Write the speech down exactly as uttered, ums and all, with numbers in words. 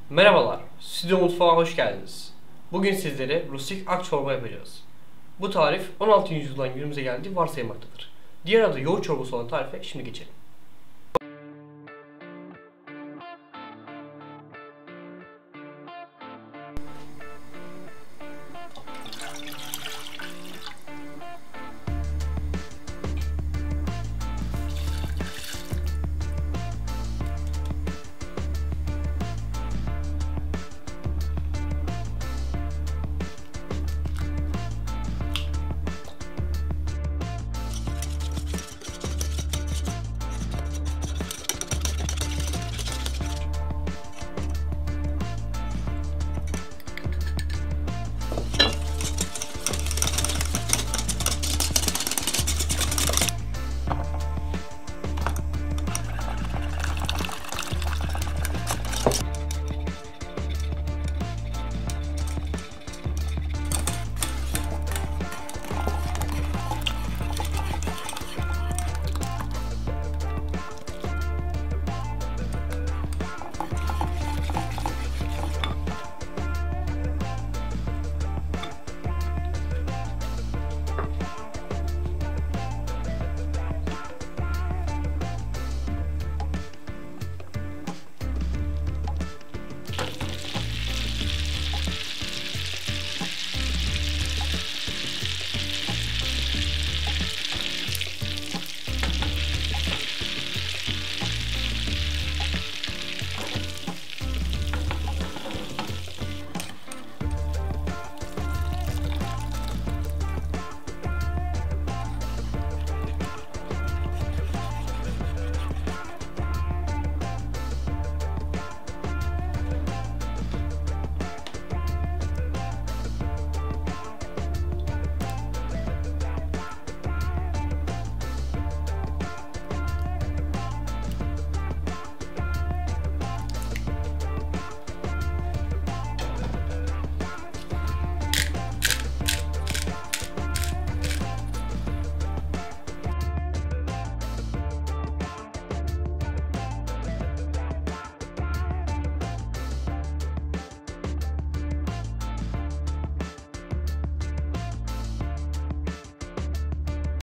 Merhabalar, Stüdyo Mutfağa hoş geldiniz. Bugün sizlere rustik ak çorba yapacağız. Bu tarif on altıncı yüzyıldan günümüze geldiği varsayılmaktadır. Diğer adı yoğurt çorbası olan tarife şimdi geçelim.